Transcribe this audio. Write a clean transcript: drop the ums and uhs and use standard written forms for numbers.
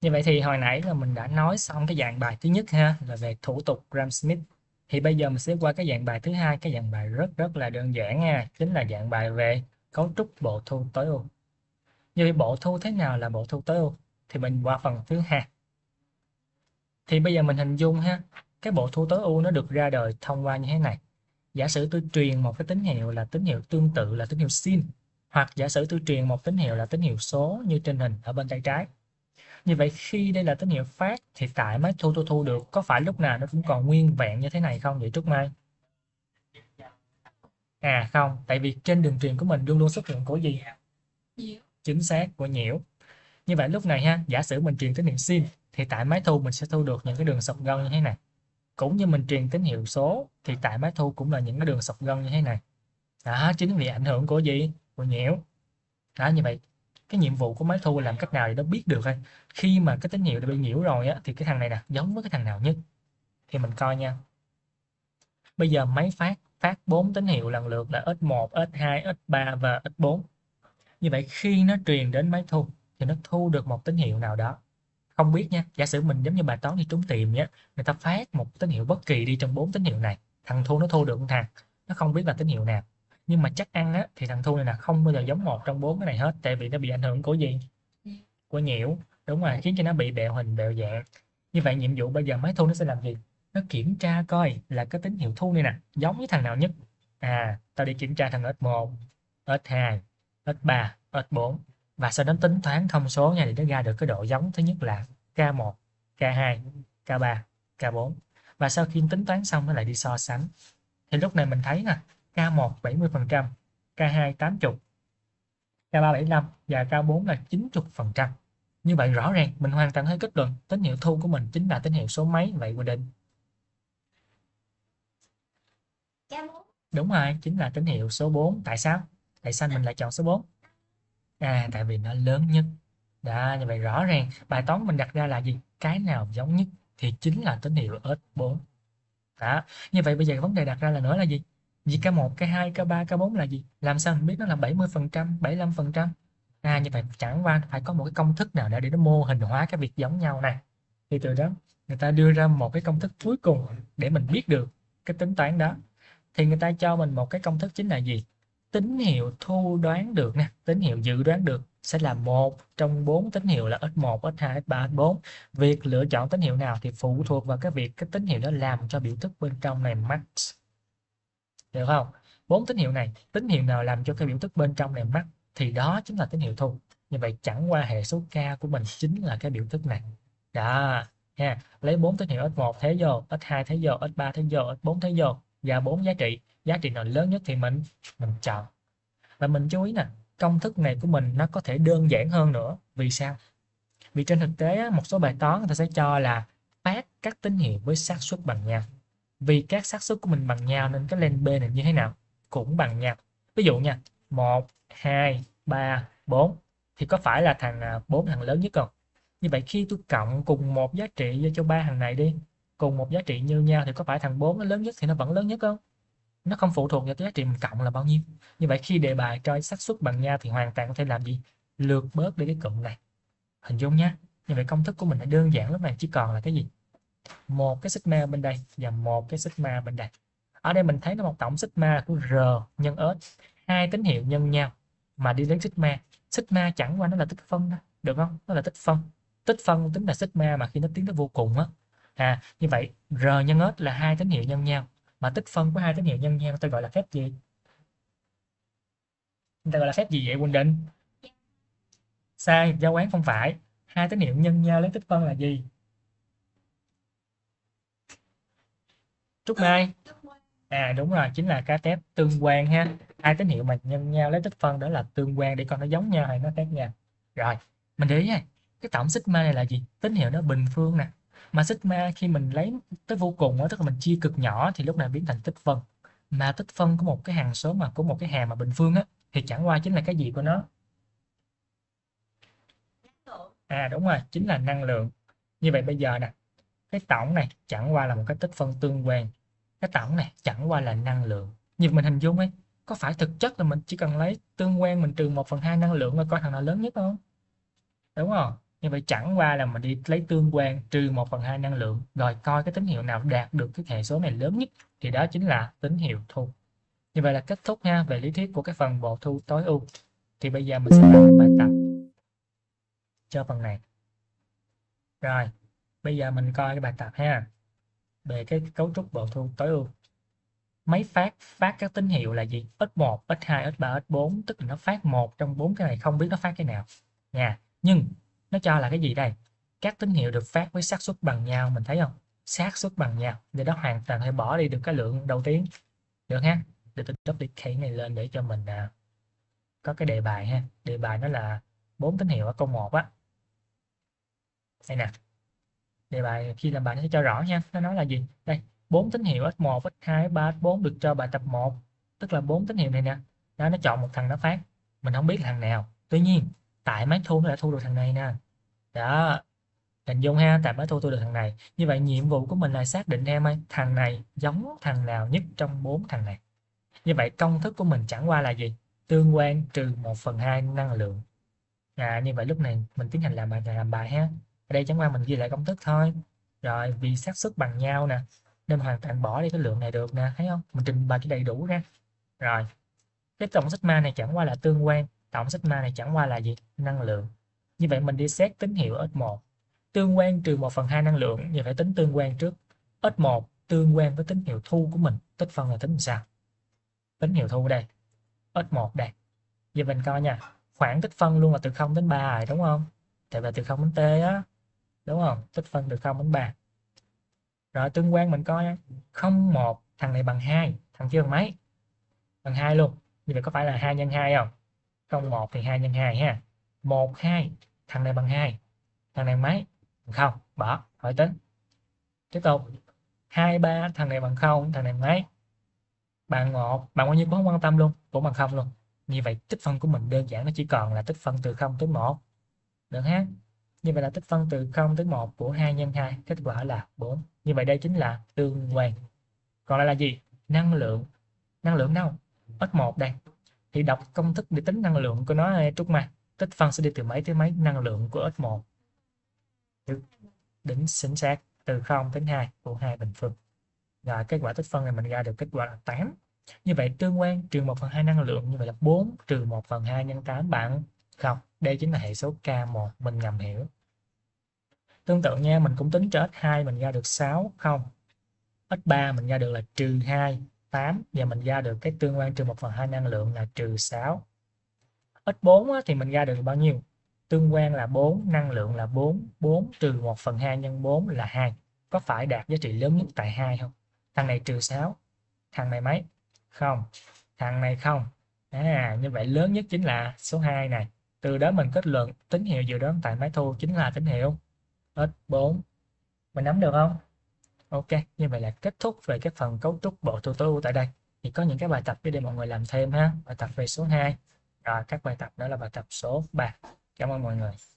Như vậy thì hồi nãy là mình đã nói xong cái dạng bài thứ nhất ha, là về thủ tục Gram-Smith. Thì bây giờ mình sẽ qua cái dạng bài thứ hai, cái dạng bài rất rất là đơn giản nha, chính là dạng bài về cấu trúc bộ thu tối ưu. Như vậy bộ thu thế nào là bộ thu tối ưu? Thì mình qua phần thứ hai. Thì bây giờ mình hình dung ha, cái bộ thu tối ưu nó được ra đời thông qua như thế này. Giả sử tôi truyền một cái tín hiệu là tín hiệu tương tự là tín hiệu sin, hoặc giả sử tôi truyền một tín hiệu là tín hiệu số như trên hình ở bên tay trái. Như vậy khi đây là tín hiệu phát thì tại máy thu tôi thu được có phải lúc nào nó cũng còn nguyên vẹn như thế này không vậy Trúc Mai? À không, tại vì trên đường truyền của mình luôn luôn xuất hiện của gì? Chính xác, của nhiễu. Như vậy lúc này ha, giả sử mình truyền tín hiệu sin thì tại máy thu mình sẽ thu được những cái đường sọc gân như thế này. Cũng như mình truyền tín hiệu số thì tại máy thu cũng là những cái đường sọc gân như thế này. Đó, chính vì ảnh hưởng của gì? Của nhiễu. Đó, như vậy cái nhiệm vụ của máy thu là làm cách nào để nó biết được thôi. Khi mà cái tín hiệu đã bị nhiễu rồi á, thì cái thằng này nè giống với cái thằng nào nhất? Thì mình coi nha. Bây giờ máy phát 4 tín hiệu lần lượt là S1, S2, S3 và S4. Như vậy khi nó truyền đến máy thu thì nó thu được một tín hiệu nào đó. Không biết nha, giả sử mình giống như bài toán đi trúng tìm nhé, người ta phát một tín hiệu bất kỳ đi trong 4 tín hiệu này, thằng thu nó thu được một thằng, nó không biết là tín hiệu nào. Nhưng mà chắc ăn á thì thằng thu này là không bao giờ giống một trong 4 cái này hết, tại vì nó bị ảnh hưởng của gì? Của nhiễu. Đúng rồi, khiến cho nó bị bẹo hình bẹo dạng. Như vậy nhiệm vụ bây giờ máy thu nó sẽ làm gì? Nó kiểm tra coi là cái tín hiệu thu này nè giống với thằng nào nhất. À, tao đi kiểm tra thằng S1, S2, S3, S4 và sau đó tính toán thông số nha để nó ra được cái độ giống. Thứ nhất là K1, K2, K3, K4. Và sau khi tính toán xong nó lại đi so sánh. Thì lúc này mình thấy nè, K1 70%, K2 80%, K3 75 và K4 là 90%. Như vậy rõ ràng mình hoàn toàn thấy kết luận tín hiệu thu của mình chính là tín hiệu số mấy vậy Quỳnh Định? Đúng rồi, chính là tín hiệu số 4. Tại sao? Tại sao mình lại chọn số 4? À, tại vì nó lớn nhất. Đó, như vậy rõ ràng bài toán mình đặt ra là gì? Cái nào giống nhất thì chính là tín hiệu S4. Đó, như vậy bây giờ vấn đề đặt ra là nữa là gì? Vì K1, K2, K3, K4 là gì? Làm sao mình biết nó là 70%, 75%? À, như vậy chẳng qua phải có một cái công thức nào để nó mô hình hóa cái việc giống nhau này. Thì từ đó người ta đưa ra một cái công thức cuối cùng để mình biết được cái tính toán đó. Thì người ta cho mình một cái công thức chính là gì? Tín hiệu thu đoán được nè, tín hiệu dự đoán được sẽ là một trong 4 tín hiệu là S1, S2, S3, S4. Việc lựa chọn tín hiệu nào thì phụ thuộc vào cái việc cái tín hiệu đó làm cho biểu thức bên trong này max. Được không? 4 tín hiệu này, tín hiệu nào làm cho cái biểu thức bên trong này max thì đó chính là tín hiệu thu. Như vậy chẳng qua hệ số k của mình chính là cái biểu thức này. Đó, nha. Lấy 4 tín hiệu S1 thế vô, S2 thế vô, S3 thế vô, S4 thế vô và 4 giá trị nào lớn nhất thì mình chọn. Và mình chú ý nè, công thức này của mình nó có thể đơn giản hơn nữa. Vì sao? Vì trên thực tế một số bài toán người ta sẽ cho là phát các tín hiệu với xác suất bằng nhau. Vì các xác suất của mình bằng nhau nên cái len B này như thế nào? Cũng bằng nhau. Ví dụ nha, 1, 2, 3, 4 thì có phải là 4 thằng lớn nhất không? Như vậy khi tôi cộng cùng một giá trị cho ba thằng này đi, cùng một giá trị như nhau thì có phải thằng 4 nó lớn nhất thì nó vẫn lớn nhất không? Nó không phụ thuộc vào cái giá trị mình cộng là bao nhiêu. Như vậy khi đề bài cho xác suất bằng nhau thì hoàn toàn có thể làm gì? Lược bớt đi cái cụm này. Hình dung nhé. Như vậy công thức của mình là đơn giản lúc này chỉ còn là cái gì? Một cái sigma bên đây và một cái sigma bên đây. Ở đây mình thấy nó một tổng sigma của R nhân S, hai tín hiệu nhân nhau mà đi đến sigma. Sigma chẳng qua nó là tích phân đó, được không? Nó là tích phân. Tích phân tính là sigma mà khi nó tiến tới vô cùng á. À, như vậy R nhân S là hai tín hiệu nhân nhau, mà tích phân của hai tín hiệu nhân nhau tôi gọi là phép gì? Người ta gọi là phép gì vậy Quỳnh Định? Sai, giao oán không phải. Hai tín hiệu nhân nhau lấy tích phân là gì? Trúc Mai. À đúng rồi, chính là cái test tương quan ha. Hai tín hiệu mà nhân nhau lấy tích phân đó là tương quan để coi nó giống nhau hay nó khác nhau. Rồi, mình để ý nha. Cái tổng sigma này là gì? Tín hiệu nó bình phương nè. Mà sigma khi mình lấy tới vô cùng đó, tức là mình chia cực nhỏ thì lúc này biến thành tích phân. Mà tích phân của một cái hằng số mà của một cái hàm mà bình phương á thì chẳng qua chính là cái gì của nó? À đúng rồi, chính là năng lượng. Như vậy bây giờ nè, cái tổng này chẳng qua là một cái tích phân tương quan, cái tổng này chẳng qua là năng lượng. Như mình hình dung ấy, có phải thực chất là mình chỉ cần lấy tương quan mình trừ 1/2 năng lượng rồi coi thằng nào lớn nhất không? Đúng không? Như vậy chẳng qua là mình đi lấy tương quan trừ 1/2 năng lượng, rồi coi cái tín hiệu nào đạt được cái hệ số này lớn nhất thì đó chính là tín hiệu thu. Như vậy là kết thúc ha về lý thuyết của cái phần bộ thu tối ưu. Thì bây giờ mình sẽ làm một bài tập cho phần này. Rồi, bây giờ mình coi cái bài tập ha. Về cái cấu trúc bộ thu tối ưu. Máy phát các tín hiệu là gì? X1, X2, X3, X4, tức là nó phát một trong 4 cái này, không biết nó phát cái nào nha. Nhưng nó cho là cái gì đây? Các tín hiệu được phát với xác suất bằng nhau, mình thấy không? Xác suất bằng nhau, để đó hoàn toàn phải bỏ đi được cái lượng đầu tiên. Được ha? Để tôi duplicate này lên để cho mình có cái đề bài ha. Đề bài nó là 4 tín hiệu ở câu 1 á. Đây nè. Đề bài khi làm bài nó sẽ cho rõ nha. Nó nói là gì? Đây, 4 tín hiệu S1, S2, S3, S4 được cho bài tập 1, tức là 4 tín hiệu này nè. Đó, nó chọn một thằng nó phát. Mình không biết là thằng nào. Tuy nhiên, tại máy thu nó đã thu được thằng này nè. Đó, hình dung ha, tại máy thu được thằng này. Như vậy nhiệm vụ của mình là xác định em ơi, thằng này giống thằng nào nhất trong 4 thằng này. Như vậy công thức của mình chẳng qua là gì? Tương quan trừ 1/2 năng lượng. Như vậy lúc này mình tiến hành làm bài ha. Ở đây chẳng qua mình ghi lại công thức thôi. Rồi vì xác suất bằng nhau nè, nên hoàn toàn bỏ đi cái lượng này được nè, thấy không? Mình trình bày cái đầy đủ ra. Rồi, cái tổng sigma này chẳng qua là tương quan, tổng sigma này chẳng qua là gì? Năng lượng. Như vậy mình đi xét tín hiệu S1. Tương quan trừ 1/2 năng lượng, như phải tính tương quan trước. S1 tương quan với tín hiệu thu của mình, tích phân là tính làm sao? Tín hiệu thu đây, S1 đây. Giờ mình coi nha, khoảng tích phân luôn là từ 0 đến 3 rồi đúng không? Tại vì từ 0 đến T á, đúng không? Tích phân từ 0 đến 3. Rồi tương quan mình coi 0,1, thằng này bằng 2, thằng kia bằng mấy? Bằng 2 luôn. Như vậy có phải là 2 nhân 2 không? 0,1 thì 2 nhân 2 ha. 1, 2, thằng này bằng 2, thằng này mấy? Bằng 0, bỏ, khỏi tính. Tiếp tục. 2, 3, thằng này bằng 0, thằng này mấy? Bằng 1, bằng bao nhiêu cũng không quan tâm luôn, cũng bằng 0 luôn. Như vậy tích phân của mình đơn giản nó chỉ còn là tích phân từ 0 tới 1. Được ha? Như vậy là tích phân từ 0 tới 1 của 2 nhân 2, kết quả là 4. Như vậy đây chính là tương quan. Còn lại là gì? Năng lượng. Năng lượng đâu? S1 đây. Thì đọc công thức để tính năng lượng của nó Trúc mà. Tích phân sẽ đi từ mấy tới mấy, năng lượng của S1. Đính chính xác từ 0 đến 2 của 2 bình phương. Rồi kết quả tích phân này mình ra được kết quả là 8. Như vậy tương quan trừ 1/2 năng lượng, như vậy là 4 trừ 1/2 nhân 8 bằng 0. Đây chính là hệ số K1 mình ngầm hiểu. Tương tự nha, mình cũng tính cho S2 mình ra được 6, 0. S3 mình ra được là -2, 8. Và mình ra được cái tương quan trừ 1/2 năng lượng là -6. S4 thì mình ra được bao nhiêu? Tương quan là 4, năng lượng là 4. 4 trừ 1/2 nhân 4 là 2. Có phải đạt giá trị lớn nhất tại 2 không? Thằng này -6. Thằng này mấy? Không. Thằng này không. Như vậy lớn nhất chính là số 2 này. Từ đó mình kết luận tín hiệu dự đoán tại máy thu chính là tín hiệu S4. Mình nắm được không? Ok, như vậy là kết thúc về cái phần cấu trúc bộ thu tối ưu tại đây. Thì có những cái bài tập để mọi người làm thêm ha. Bài tập về số 2. Rồi các bài tập đó là bài tập số 3. Cảm ơn mọi người.